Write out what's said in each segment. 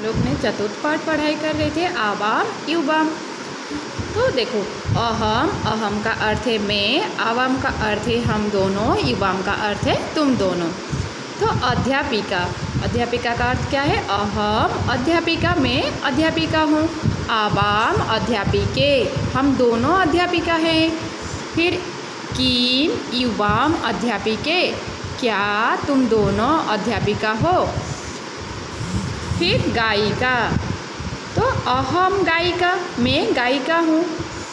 लोग ने चतुर्थ पाठ पढ़ाई कर रहे थे आवाम युवाम। तो देखो अहम, अहम का अर्थ है मैं, आवाम का अर्थ है हम दोनों, युवाम का अर्थ है तुम दोनों। तो अध्यापिका, अध्यापिका का अर्थ क्या है? अहम अध्यापिका, मैं अध्यापिका हूँ। आवाम अध्यापिके, हम दोनों अध्यापिका हैं। फिर किम युवाम अध्यापिके, क्या तुम दोनों अध्यापिका हो। फिर गायिका, तो अहम गायिका, मैं गायिका हूँ।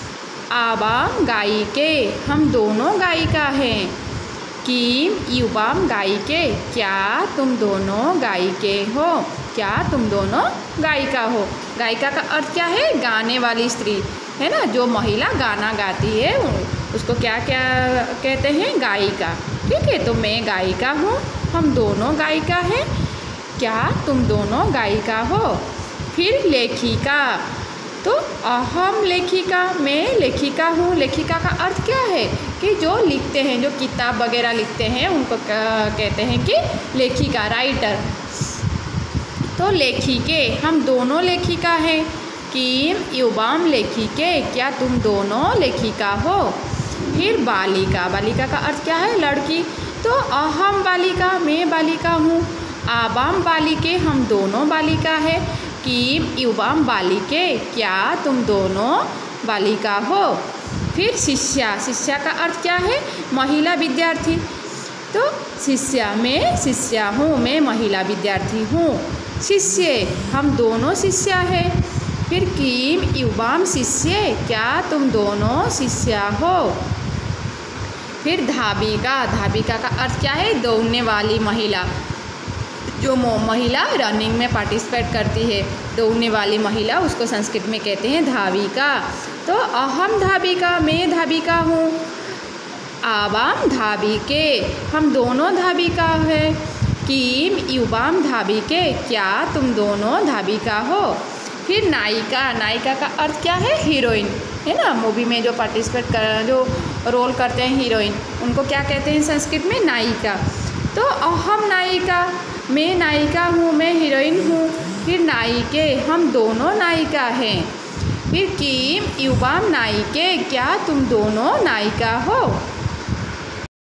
आवाम गायिके, हम दोनों गायिका हैं। किम युवाम गायिके, क्या तुम दोनों गायिके हो, क्या तुम दोनों गायिका हो। गायिका का अर्थ क्या है? गाने वाली स्त्री, है ना, जो महिला गाना गाती है उसको क्या क्या कहते हैं? गायिका। ठीक है, तो मैं गायिका हूँ, हम दोनों गायिका हैं, क्या तुम दोनों गायिका हो। फिर लेखिका, तो अहम लेखिका, मैं लेखिका हूँ। लेखिका का अर्थ क्या है? कि जो लिखते हैं, जो किताब वगैरह लिखते हैं उनको कहते हैं कि लेखिका, राइटर। तो लेखिके, हम दोनों लेखिका हैं। किम युवाम लेखिके, क्या तुम दोनों लेखिका हो। फिर बालिका, बालिका का अर्थ क्या है? लड़की। तो अहम बालिका, मैं बालिका हूँ। आवाम बालिके, हम दोनों बालिका है। किम युवाम बालिके, क्या तुम दोनों बालिका हो। फिर शिष्या, शिष्या का अर्थ क्या है? महिला विद्यार्थी। तो शिष्या, मैं शिष्या हूँ, मैं महिला विद्यार्थी हूँ। शिष्य, हम दोनों शिष्या है। फिर किम युवाम शिष्य, क्या तुम दोनों शिष्या हो। फिर धाविका, धाविका का अर्थ क्या है? दौड़ने वाली महिला, जो महिला रनिंग में पार्टिसिपेट करती है, दौड़ने वाली महिला, उसको संस्कृत में कहते हैं धाविका। तो अहम धाविका, मैं धाविका हूँ। आवाम धाविके, हम दोनों धाविका है। किम युवाम धाविके, क्या तुम दोनों धाविका हो। फिर नायिका, नायिका का अर्थ क्या है? हीरोइन, है ना, मूवी में जो पार्टिसिपेट कर, जो रोल करते हैं हीरोइन, उनको क्या कहते हैं संस्कृत में? नायिका। तो अहम नायिका, मैं नायिका हूँ, मैं हीरोइन हूँ। फिर नायिके, हम दोनों नायिका हैं। फिर किम युवाम नायिके, क्या तुम दोनों नायिका हो।